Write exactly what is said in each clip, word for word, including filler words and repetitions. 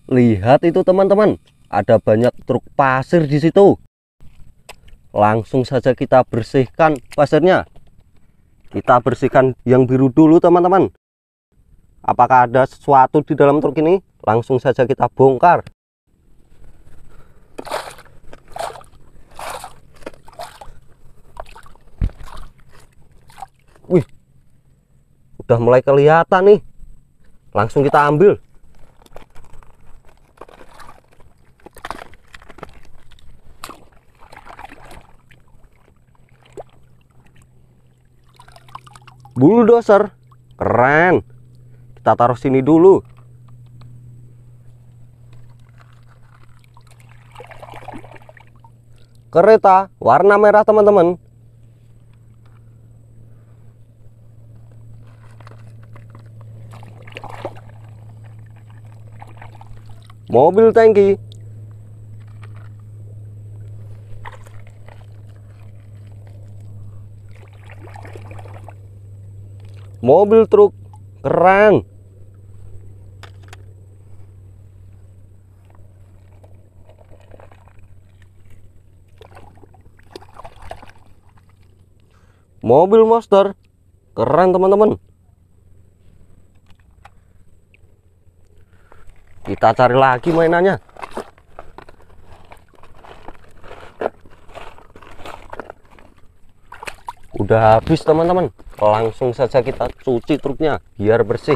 Lihat itu teman-teman, ada banyak truk pasir di situ. Langsung saja kita bersihkan pasirnya. Kita bersihkan yang biru dulu teman-teman. Apakah ada sesuatu di dalam truk ini? Langsung saja kita bongkar. Wih, udah mulai kelihatan nih. Langsung kita ambil. Bulldozer, keren. Kita taruh sini dulu. Kereta warna merah teman-teman. Mobil tangki. Mobil truk, keren. Mobil monster, keren teman-teman. Kita cari lagi mainannya. Udah habis teman-teman. Langsung saja kita cuci truknya biar bersih.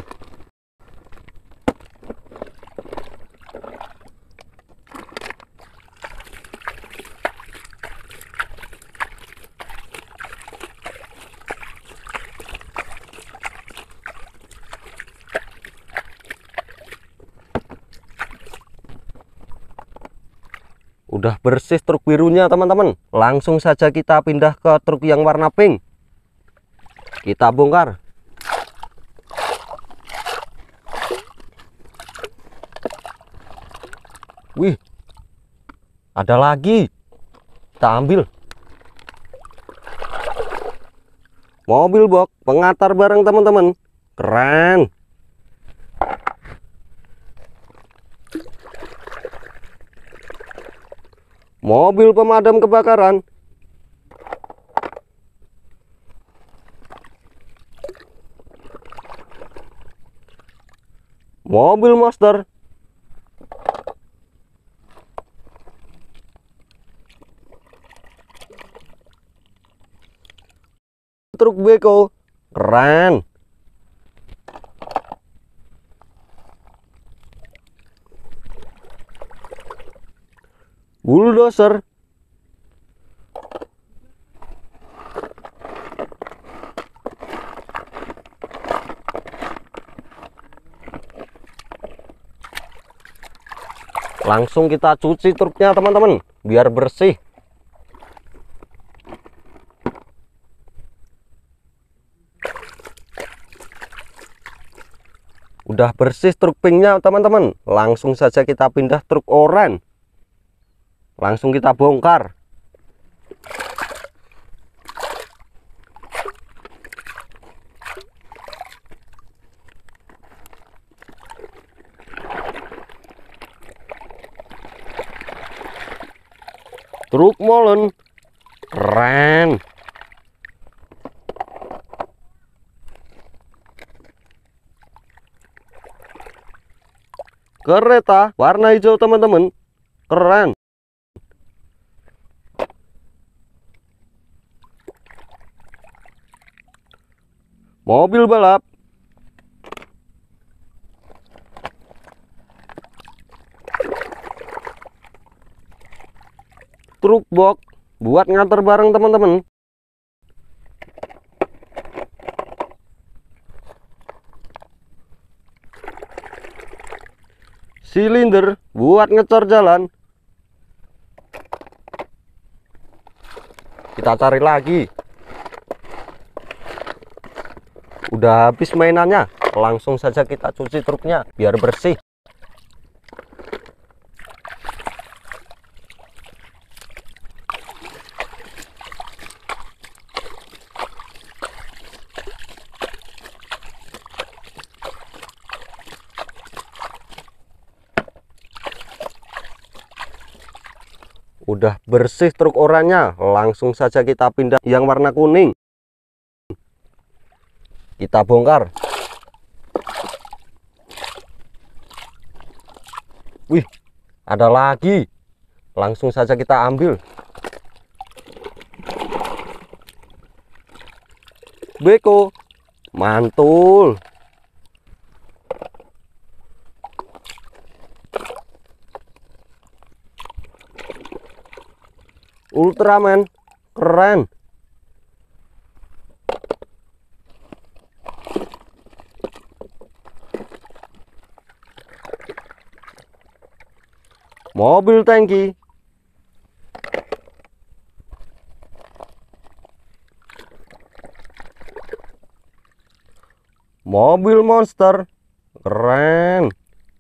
Udah bersih truk birunya teman-teman. Langsung saja kita pindah ke truk yang warna pink. Kita bongkar. Wih, ada lagi. Kita ambil. Mobil box pengantar barang teman-teman. Keren. Mobil pemadam kebakaran. Mobil monster. Truk beko, keren. Bulldozer. Langsung kita cuci truknya teman-teman biar bersih. Udah bersih truk pinknya teman-teman. Langsung saja kita pindah truk oranye. Langsung kita bongkar. Truk molen, keren. Kereta warna hijau teman-teman, keren. Mobil balap. Truk box buat ngantar barang teman-teman. Silinder buat ngecor jalan. Kita cari lagi. Udah habis mainannya. Langsung saja kita cuci truknya biar bersih. Udah bersih truk oranye, langsung saja kita pindah yang warna kuning. Kita bongkar. Wih, ada lagi. Langsung saja kita ambil. Beko, mantul. Ultraman, keren. Mobil tangki. Mobil monster, keren.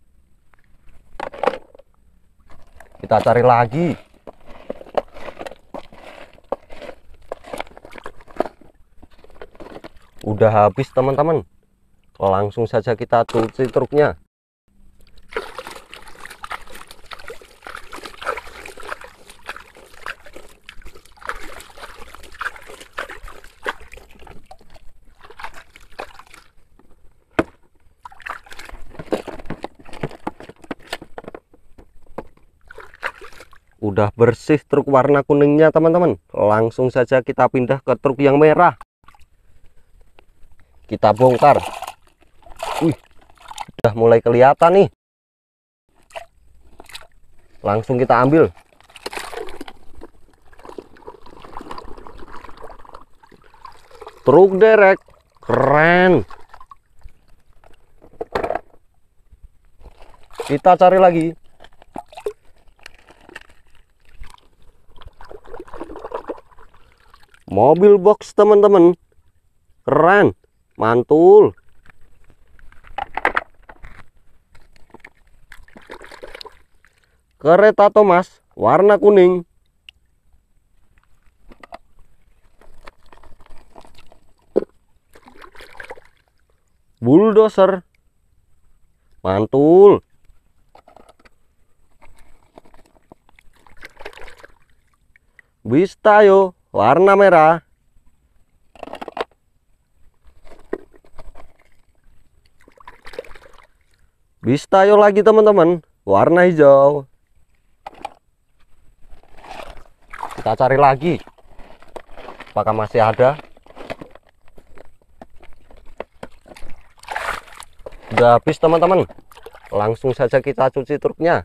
Kita cari lagi. Udah habis teman-teman, langsung saja kita cuci truknya. Udah bersih truk warna kuningnya teman-teman, langsung saja kita pindah ke truk yang merah. Kita bongkar. Wih, udah mulai kelihatan nih. Langsung kita ambil. Truk derek, keren. Kita cari lagi. Mobil box teman-teman, keren. Mantul. Kereta Thomas warna kuning. Bulldozer, mantul. Bis Tayo warna merah. Bis Tayo lagi teman-teman, warna hijau. Kita cari lagi. Apakah masih ada? Udah habis teman-teman. Langsung saja kita cuci truknya.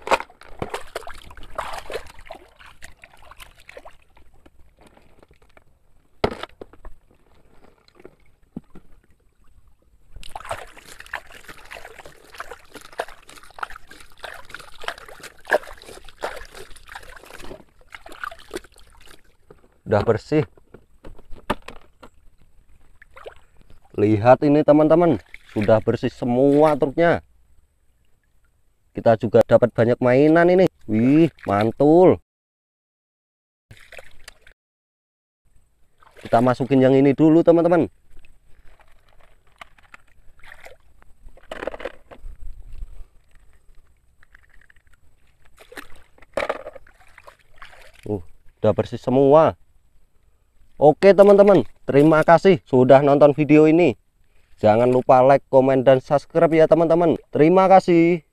Udah bersih. Lihat ini teman-teman, sudah bersih semua truknya. Kita juga dapat banyak mainan ini. Wih, mantul. Kita masukin yang ini dulu teman-teman. Uh, udah bersih semua. Oke teman-teman, terima kasih sudah nonton video ini. Jangan lupa like, komen, dan subscribe ya teman-teman. Terima kasih.